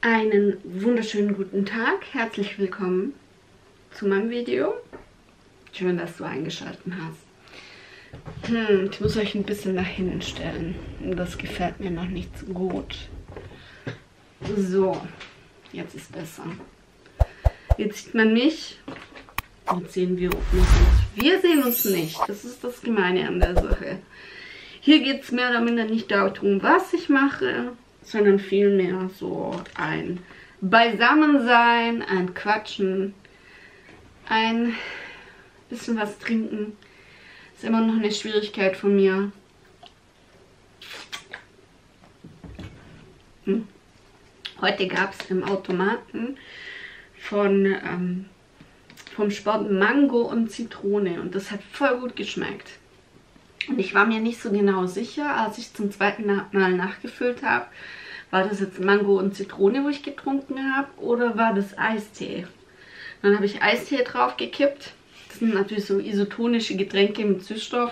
Einen wunderschönen guten Tag, herzlich willkommen zu meinem Video. Schön, dass du eingeschaltet hast. Ich muss euch ein bisschen nach hinten stellen. Das gefällt mir noch nicht so gut. So, jetzt ist besser. Jetzt sieht man mich. Jetzt sehen wir uns nicht. Wir sehen uns nicht. Das ist das Gemeine an der Sache. Hier geht es mehr oder minder nicht darum, was ich mache, sondern vielmehr so ein Beisammensein, ein Quatschen, ein bisschen was trinken. Ist immer noch eine Schwierigkeit von mir. Heute gab es im Automaten vom Sport Mango und Zitrone und das hat voll gut geschmeckt. Und ich war mir nicht so genau sicher, als ich zum zweiten Mal nachgefüllt habe, war das jetzt Mango und Zitrone, wo ich getrunken habe, oder war das Eistee? Dann habe ich Eistee drauf gekippt. Das sind natürlich so isotonische Getränke mit Süßstoff.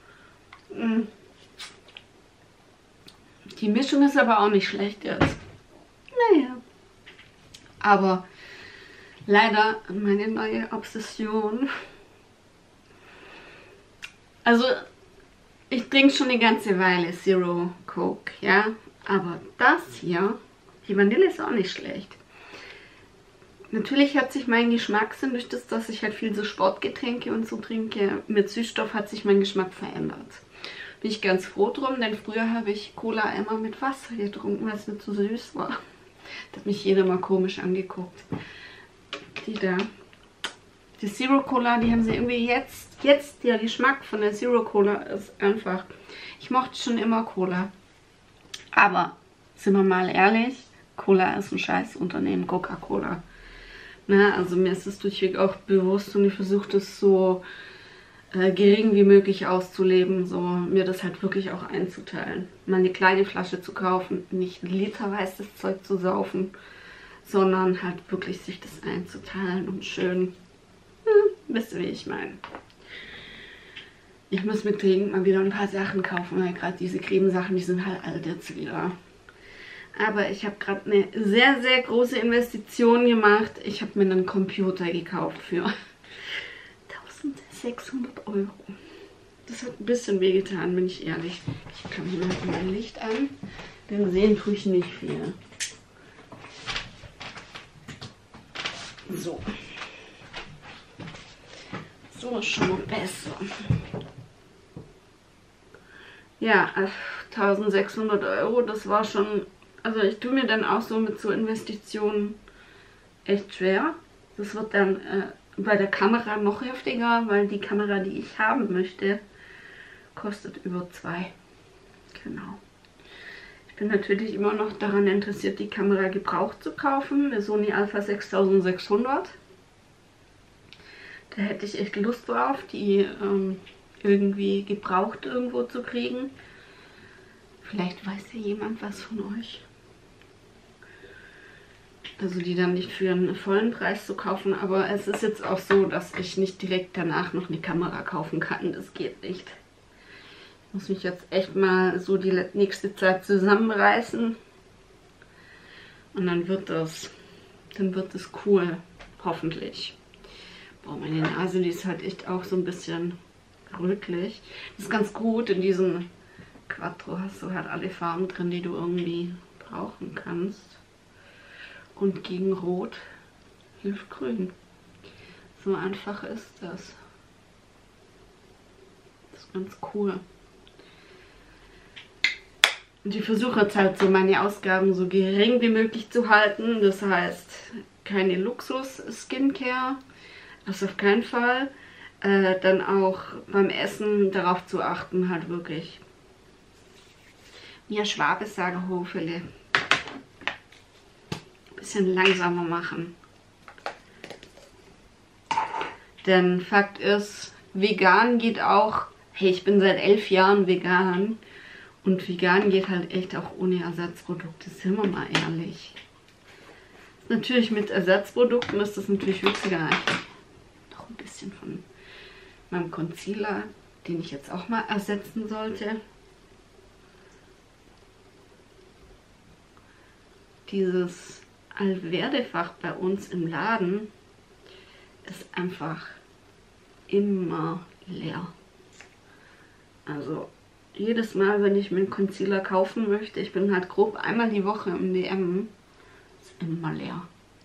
Die Mischung ist aber auch nicht schlecht jetzt. Naja. Aber leider meine neue Obsession. Also ich trinke schon eine ganze Weile Zero Coke, ja. Aber das hier, die Vanille ist auch nicht schlecht. Natürlich hat sich mein Geschmackssinn, durch das, dass ich halt viel so Sportgetränke und so trinke, mit Süßstoff hat sich mein Geschmack verändert. Bin ich ganz froh drum, denn früher habe ich Cola immer mit Wasser getrunken, weil es mir zu süß war. Da hat mich jeder mal komisch angeguckt. Die da. Die Zero Cola, die haben sie irgendwie jetzt der Geschmack von der Zero Cola ist einfach. Ich mochte schon immer Cola. Aber, sind wir mal ehrlich, Cola ist ein scheiß Unternehmen, Coca-Cola. Also mir ist das durchweg auch bewusst und ich versuche das so gering wie möglich auszuleben, so mir das halt wirklich auch einzuteilen. Mal eine kleine Flasche zu kaufen, nicht literweise das Zeug zu saufen, sondern halt wirklich sich das einzuteilen und schön, wisst ihr, wie ich meine. Ich muss mit dringend mal wieder ein paar Sachen kaufen, weil gerade diese Cremesachen, die sind halt alt jetzt wieder. Aber ich habe gerade eine sehr, sehr große Investition gemacht. Ich habe mir einen Computer gekauft für 1600 €. Das hat ein bisschen wehgetan, bin ich ehrlich. Ich kann hier mal mein Licht an, denn sehen tue ich nicht viel. So. So ist schon mal besser. Ja, 1600 €, das war schon, also ich tue mir dann auch so mit so Investitionen echt schwer. Das wird dann bei der Kamera noch heftiger, weil die Kamera, die ich haben möchte, kostet über 2. Genau. Ich bin natürlich immer noch daran interessiert, die Kamera gebraucht zu kaufen, eine Sony Alpha 6600. Da hätte ich echt Lust drauf, die irgendwie gebraucht irgendwo zu kriegen. Vielleicht weiß ja jemand was von euch. Also die dann nicht für einen vollen Preis zu kaufen, aber es ist jetzt auch so, dass ich nicht direkt danach noch eine Kamera kaufen kann. Das geht nicht. Ich muss mich jetzt echt mal so die nächste Zeit zusammenreißen. Und dann wird das cool. Hoffentlich. Boah, meine Nase, die ist halt echt auch so ein bisschen rötlich. Das ist ganz gut, in diesem Quattro hast du halt alle Farben drin, die du irgendwie brauchen kannst. Und gegen Rot hilft Grün. So einfach ist das. Das ist ganz cool. Und ich versuche jetzt halt so meine Ausgaben so gering wie möglich zu halten. Das heißt, keine Luxus-Skincare. Das auf keinen Fall. Dann auch beim Essen darauf zu achten, halt wirklich. Ja, Schwabe sagen Hofele. Bisschen langsamer machen. Denn Fakt ist, vegan geht auch, hey, ich bin seit 11 Jahren vegan. Und vegan geht halt echt auch ohne Ersatzprodukte, sind wir mal ehrlich. Natürlich mit Ersatzprodukten ist das natürlich witziger. Noch ein bisschen von meinem Concealer, den ich jetzt auch mal ersetzen sollte. dieses Allwerdefach bei uns im Laden ist einfach immer leer. Also jedes Mal, wenn ich mir einen Concealer kaufen möchte, ich bin halt grob einmal die Woche im DM, ist immer leer.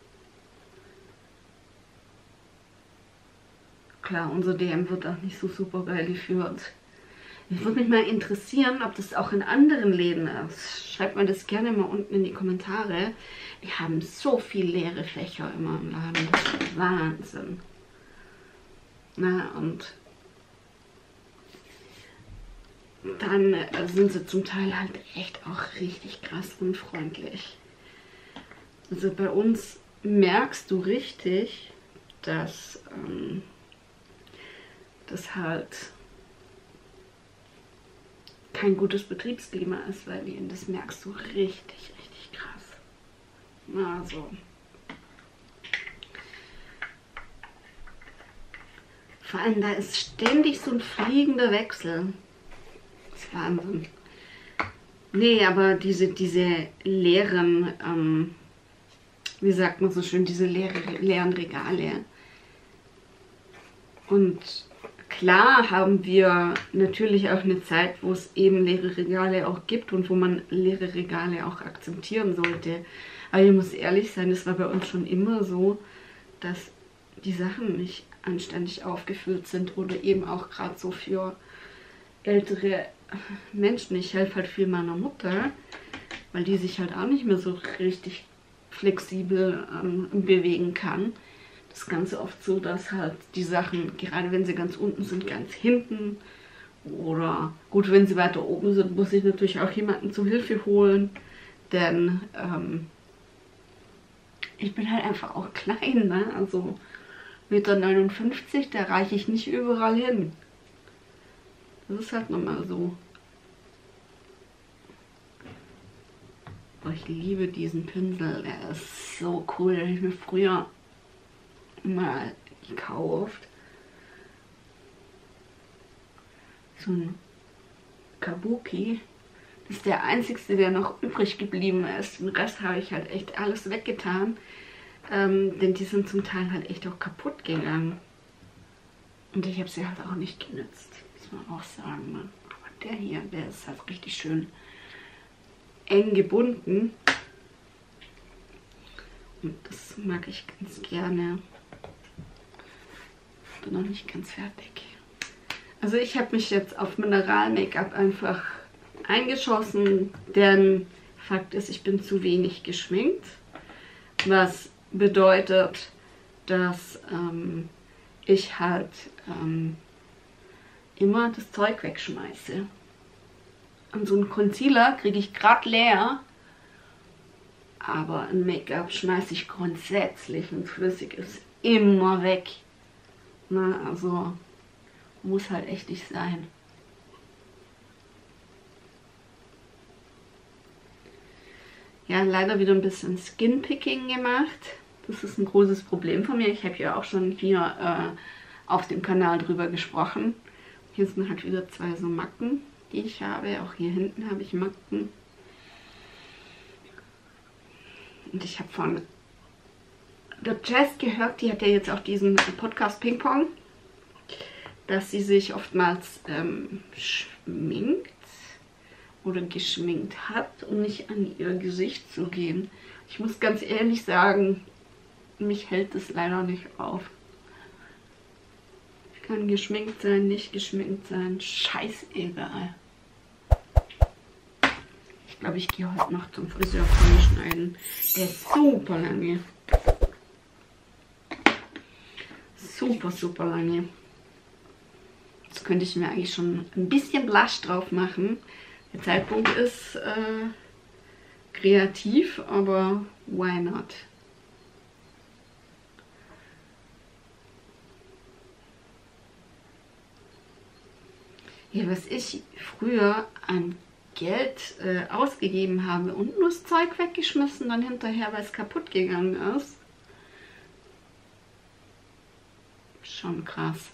Klar, unser DM wird auch nicht so super geil geführt. Mich würde mich mal interessieren, ob das auch in anderen Läden ist. Schreibt mir das gerne mal unten in die Kommentare. Die haben so viel leere Fächer immer im Laden. Das ist Wahnsinn. Na, und dann sind sie zum Teil halt echt auch richtig krass unfreundlich. Also bei uns merkst du richtig, dass das halt kein gutes Betriebsklima ist, weil das merkst du richtig, richtig krass. Also vor allem da ist ständig so ein fliegender Wechsel. Das ist Wahnsinn. Nee, aber diese leeren, wie sagt man so schön, diese leeren Regale. Und klar haben wir natürlich auch eine Zeit, wo es eben leere Regale auch gibt und wo man leere Regale auch akzeptieren sollte. Aber ich muss ehrlich sein, es war bei uns schon immer so, dass die Sachen nicht anständig aufgefüllt sind oder eben auch gerade so für ältere Menschen. Ich helfe halt viel meiner Mutter, weil die sich halt auch nicht mehr so richtig flexibel bewegen kann. Das Ganze oft so, dass halt die Sachen, gerade wenn sie ganz unten sind, ganz hinten oder gut, wenn sie weiter oben sind, muss ich natürlich auch jemanden zur Hilfe holen, denn ich bin halt einfach auch klein, ne? Also 1,59 Meter, da reiche ich nicht überall hin. Das ist halt nochmal so. Aber ich liebe diesen Pinsel, der ist so cool, den habe ich mir früher mal gekauft. So ein Kabuki. Das ist der einzigste, der noch übrig geblieben ist. Den Rest habe ich halt echt alles weggetan. Denn die sind zum Teil halt echt auch kaputt gegangen. Und ich habe sie halt auch nicht genutzt. Muss man auch sagen. Ne? Aber der hier, der ist halt richtig schön eng gebunden. Und das mag ich ganz gerne. Bin noch nicht ganz fertig. Also ich habe mich jetzt auf Mineral-Make-up einfach eingeschossen, denn Fakt ist, ich bin zu wenig geschminkt. Was bedeutet, dass ich halt immer das Zeug wegschmeiße. Und so einen Concealer kriege ich gerade leer, aber ein Make-up schmeiße ich grundsätzlich, wenn es flüssig ist, immer weg. Na, also muss halt echt nicht sein. Ja, leider wieder ein bisschen Skinpicking gemacht. Das ist ein großes Problem von mir. Ich habe ja auch schon hier auf dem Kanal drüber gesprochen. Hier sind halt wieder zwei so Macken, die ich habe. Auch hier hinten habe ich Macken. Und ich habe von der Jess gehört, die hat ja jetzt auch diesen Podcast Ping Pong, dass sie sich oftmals schminkt oder geschminkt hat, um nicht an ihr Gesicht zu gehen. Ich muss ganz ehrlich sagen, mich hält es leider nicht auf. Ich kann geschminkt sein, nicht geschminkt sein, scheißegal. Ich glaube, ich gehe heute noch zum Friseur schneiden. Der ist super lange. Super, super lange. Jetzt könnte ich mir eigentlich schon ein bisschen Blush drauf machen. Der Zeitpunkt ist kreativ, aber why not? Ja, was ich früher an Geld ausgegeben habe und nur das Zeug weggeschmissen, dann hinterher, weil es kaputt gegangen ist. Schon krass.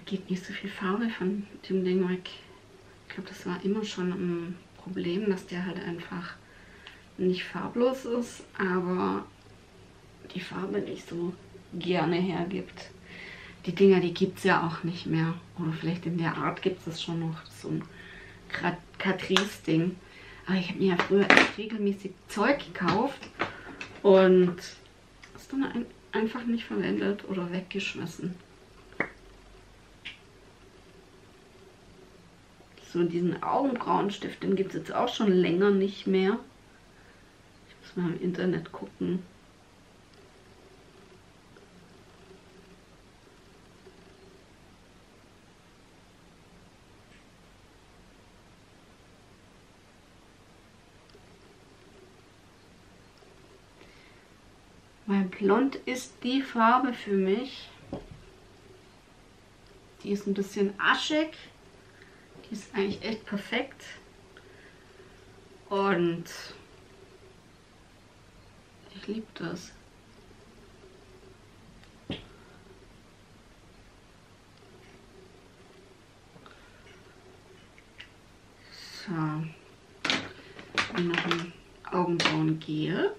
geht nicht so viel Farbe von dem Ding weg. Ich glaube, das war immer schon ein Problem, dass der halt einfach nicht farblos ist, aber die Farbe nicht so gerne hergibt. Die Dinger, die gibt es ja auch nicht mehr. Oder vielleicht in der Art gibt es schon noch, so ein Catrice-Ding. Aber ich habe mir ja früher echt regelmäßig Zeug gekauft und es dann einfach nicht verwendet oder weggeschmissen. So, diesen Augenbrauenstift, den gibt es jetzt auch schon länger nicht mehr. Ich muss mal im Internet gucken. Weil blond ist die Farbe für mich. Die ist ein bisschen aschig. Die ist eigentlich echt perfekt. Und ich liebe das. So. Und noch ein Augenbrauengel.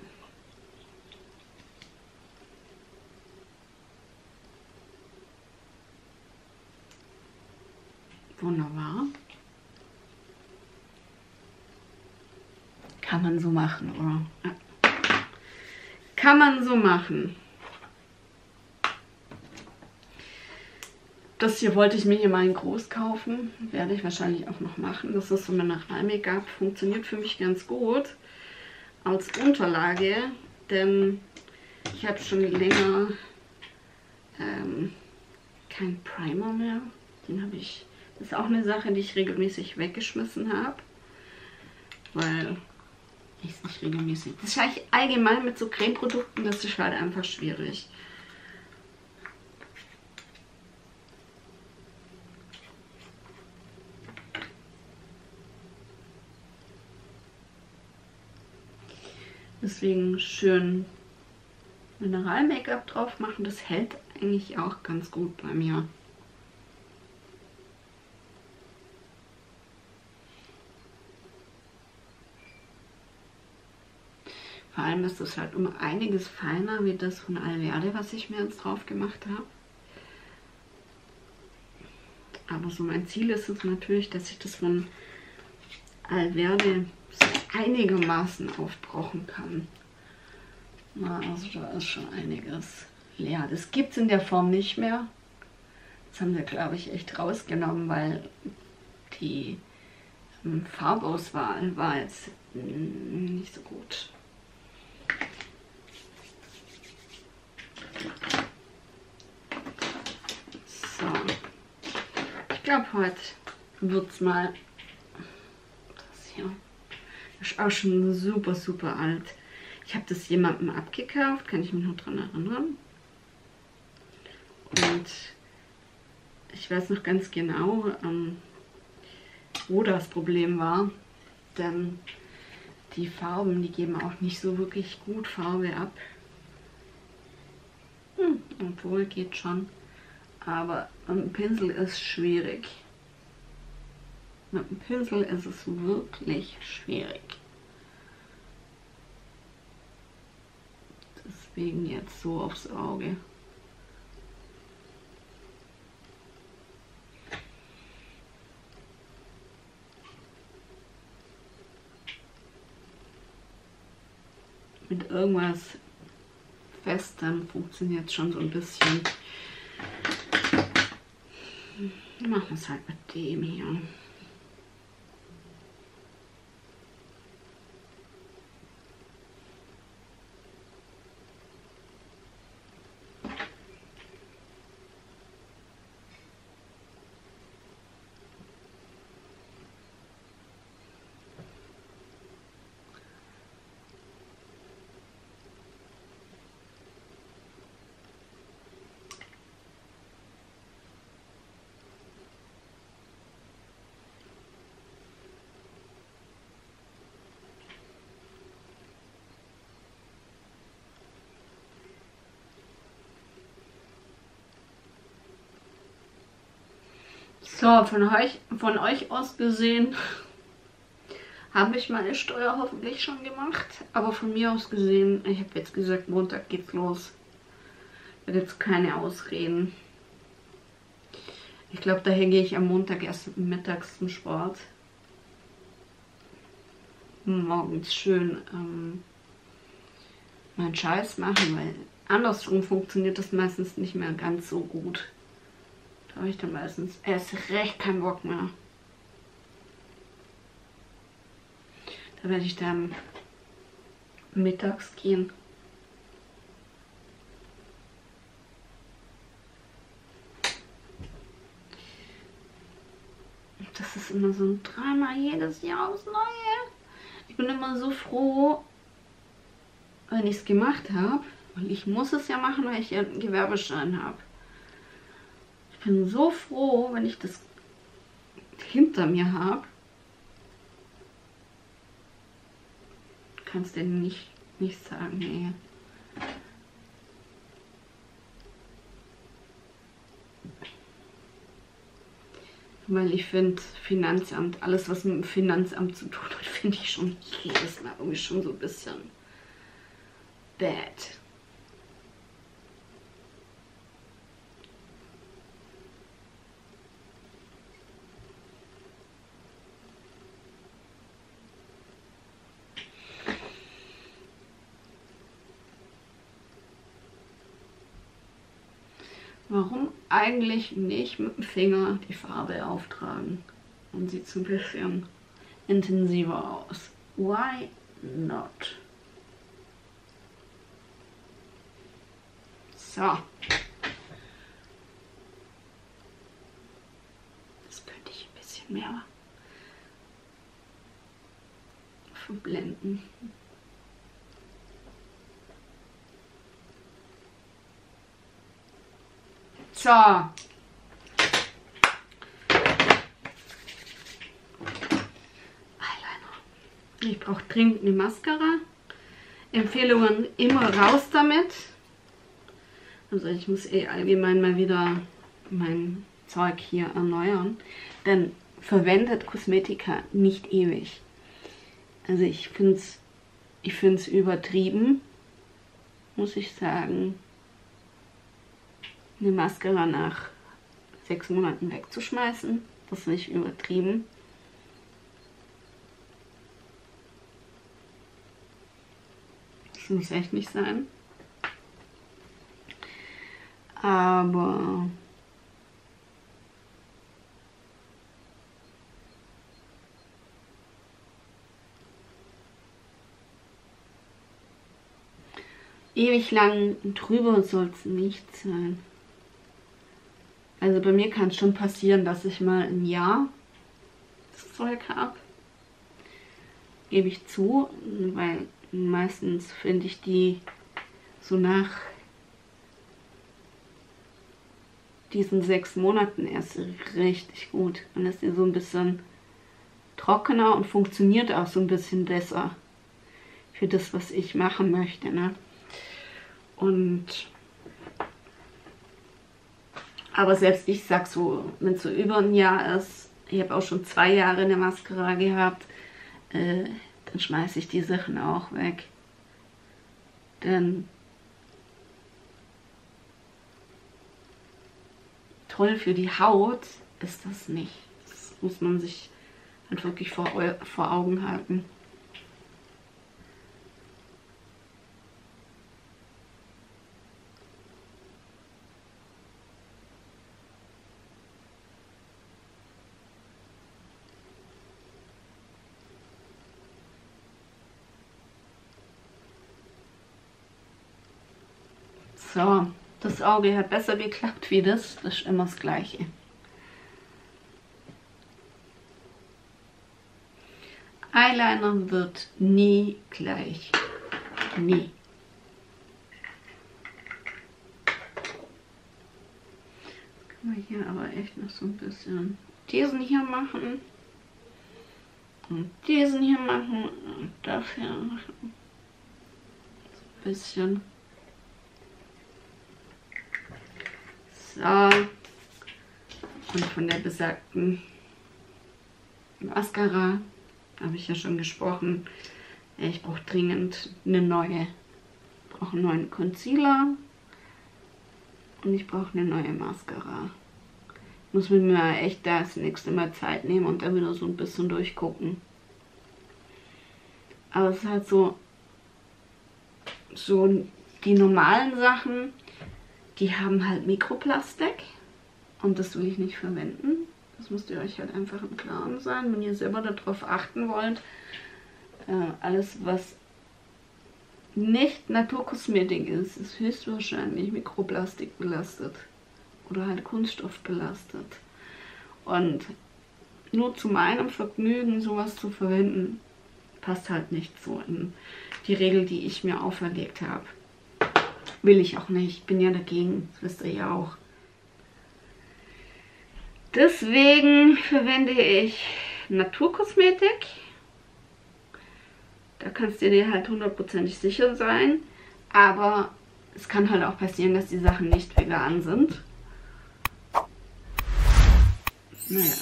Wunderbar. Kann man so machen, oder? Ja. Kann man so machen. Das hier wollte ich mir hier mal in groß kaufen. Werde ich wahrscheinlich auch noch machen. Das ist so Mineral-Make-up. Funktioniert für mich ganz gut als Unterlage. Denn ich habe schon länger keinen Primer mehr. Den habe ich... Das ist auch eine Sache, die ich regelmäßig weggeschmissen habe. Weil ich es nicht regelmäßig... Das ist eigentlich allgemein mit so Cremeprodukten, das ist halt einfach schwierig. Deswegen schön Mineral-Make-up drauf machen. Das hält eigentlich auch ganz gut bei mir. Vor allem ist das halt um einiges feiner wie das von Alverde, was ich mir jetzt drauf gemacht habe. Aber so mein Ziel ist es natürlich, dass ich das von Alverde so einigermaßen aufbrauchen kann. Na, also da ist schon einiges leer. Das gibt es in der Form nicht mehr. Das haben wir, glaube ich, echt rausgenommen, weil die Farbauswahl war jetzt nicht so gut. So, ich glaube, heute wird es mal das hier. Das ist auch schon super, super alt. Ich habe das jemandem abgekauft, kann ich mich noch dran erinnern. Und ich weiß noch ganz genau, wo das Problem war. Denn die Farben, die geben auch nicht so wirklich gut Farbe ab. Obwohl, geht schon. Aber mit dem Pinsel ist schwierig. Mit dem Pinsel ist es wirklich schwierig. Deswegen jetzt so aufs Auge. Mit irgendwas Festem funktioniert es schon so ein bisschen. Wir machen es halt mit dem hier. So, von euch aus gesehen habe ich meine Steuer hoffentlich schon gemacht. Aber von mir aus gesehen, ich habe jetzt gesagt, Montag geht's los. Ich werde jetzt keine Ausreden. Ich glaube, daher gehe ich am Montag erst mittags zum Sport. Morgens schön meinen Scheiß machen, weil andersrum funktioniert das meistens nicht mehr ganz so gut. Da habe ich dann meistens erst recht keinen Bock mehr. Da werde ich dann mittags gehen. Das ist immer so ein Drama jedes Jahr aufs Neue. Ich bin immer so froh, wenn ich es gemacht habe. Und ich muss es ja machen, weil ich ja einen Gewerbeschein habe. Ich bin so froh, wenn ich das hinter mir habe. Kannst du nicht sagen, nee. Weil ich finde, Finanzamt, alles was mit dem Finanzamt zu tun hat, finde ich schon jedes Mal irgendwie schon so ein bisschen bad. Warum eigentlich nicht mit dem Finger die Farbe auftragen? Und sieht so ein bisschen intensiver aus. Why not? So. Das könnte ich ein bisschen mehr verblenden. So. Eyeliner. Ich brauche dringend eine Mascara. Empfehlungen immer raus damit. Also ich muss allgemein mal wieder mein Zeug hier erneuern. Denn verwendet Kosmetika nicht ewig. Also ich finde es übertrieben, muss ich sagen, eine Mascara nach 6 Monaten wegzuschmeißen. Das ist nicht übertrieben. Das muss echt nicht sein. Aber ewig lang drüber soll es nicht sein. Also bei mir kann es schon passieren, dass ich mal ein Jahr das Zeug habe. Gebe ich zu, weil meistens finde ich die so nach diesen 6 Monaten erst richtig gut. Dann ist sie so ein bisschen trockener und funktioniert auch so ein bisschen besser für das, was ich machen möchte, ne? Und aber selbst ich sag so, wenn es so über ein Jahr ist, ich habe auch schon 2 Jahre eine Mascara gehabt, dann schmeiße ich die Sachen auch weg. Denn toll für die Haut ist das nicht. Das muss man sich halt wirklich vor Augen halten. So, das Auge hat besser geklappt wie das. Das ist immer das Gleiche. Eyeliner wird nie gleich. Nie. Jetzt können wir hier aber echt noch so ein bisschen diesen hier machen. Und diesen hier machen. Und das hier machen. So ein bisschen. So. Und von der besagten Mascara habe ich ja schon gesprochen. Ich brauche dringend eine neue. Ich brauche einen neuen Concealer. Und ich brauche eine neue Mascara. Ich muss mir mal echt das nächste Mal Zeit nehmen und dann wieder so ein bisschen durchgucken. Aber es ist halt so die normalen Sachen, die haben halt Mikroplastik. Und das will ich nicht verwenden. Das müsst ihr euch halt einfach im Klaren sein, wenn ihr selber darauf achten wollt. Alles, was nicht Naturkosmetik ist, ist höchstwahrscheinlich Mikroplastik belastet. Oder halt Kunststoff belastet. Und nur zu meinem Vergnügen sowas zu verwenden, passt halt nicht so in die Regel, die ich mir auferlegt habe. Will ich auch nicht. Bin ja dagegen. Das wisst ihr ja auch. Deswegen verwende ich Naturkosmetik. Da kannst du dir halt hundertprozentig sicher sein. Aber es kann halt auch passieren, dass die Sachen nicht vegan sind. Naja.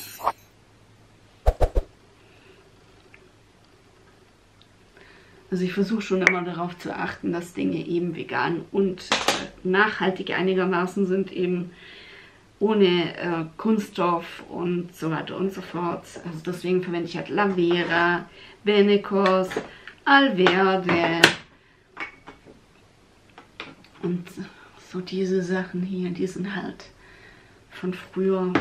Also ich versuche schon immer darauf zu achten, dass Dinge eben vegan und nachhaltig einigermaßen sind, eben ohne Kunststoff und so weiter und so fort. Also deswegen verwende ich halt Lavera, Venecos, Alverde und so diese Sachen hier, die sind halt von früher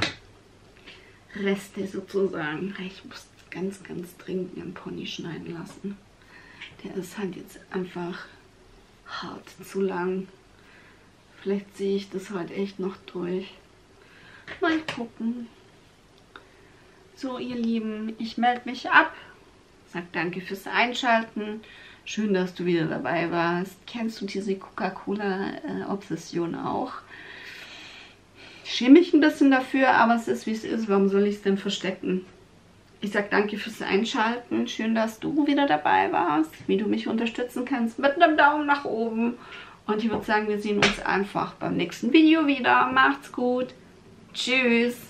Reste sozusagen. Ich muss ganz, ganz dringend einen Pony schneiden lassen. Der ist halt jetzt einfach hart zu lang. Vielleicht ziehe ich das heute echt noch durch. Mal gucken. So, ihr Lieben, ich melde mich ab. Sag danke fürs Einschalten. Schön, dass du wieder dabei warst. Kennst du diese Coca-Cola-Obsession auch? Ich schäme mich ein bisschen dafür, aber es ist, wie es ist. Warum soll ich es denn verstecken? Ich sag danke fürs Einschalten. Schön, dass du wieder dabei warst. Wie du mich unterstützen kannst mit einem Daumen nach oben. Und ich würde sagen, wir sehen uns einfach beim nächsten Video wieder. Macht's gut. Tschüss.